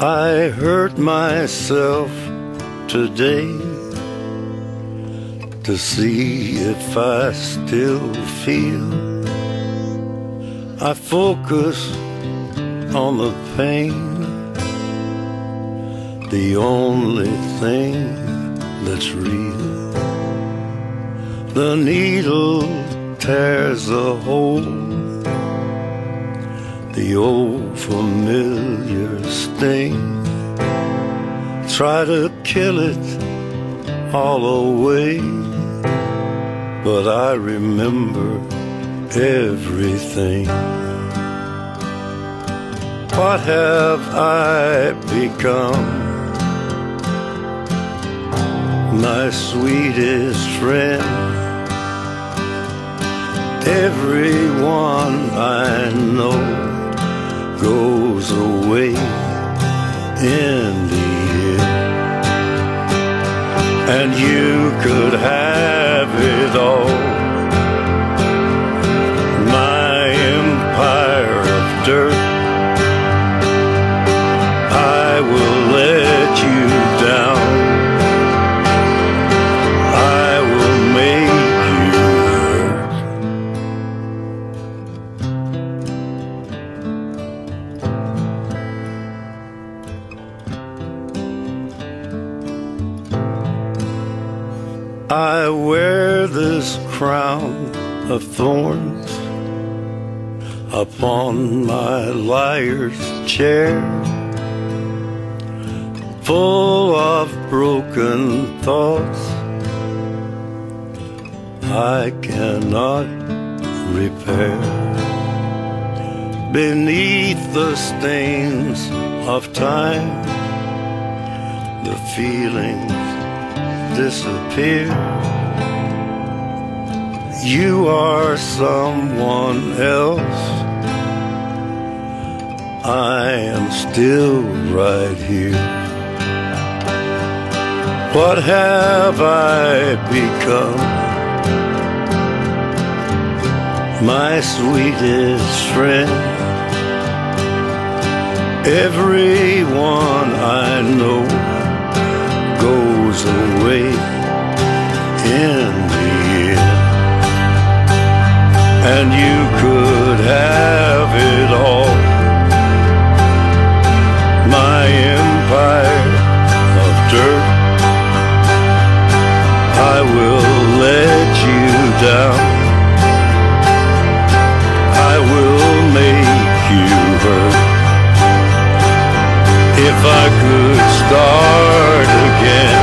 I hurt myself today to see if I still feel. I focus on the pain, the only thing that's real. The needle tears a hole, the old familiar sting. Try to kill it all away, but I remember everything. What have I become? My sweetest friend. Everyone I know goes away in the end, and you could have it all. My empire of dirt, I will let you down. I will make you hurt. I wear this crown of thorns upon my liar's chair, full of broken thoughts I cannot repair. Beneath the stains of time, the feelings disappear. You are someone else, I am still right here. What have I become? My sweetest friend. Everyone I know goes away in the end, and you could have it all. My empire of dirt, I will let you down. I will make you hurt. If I could start again,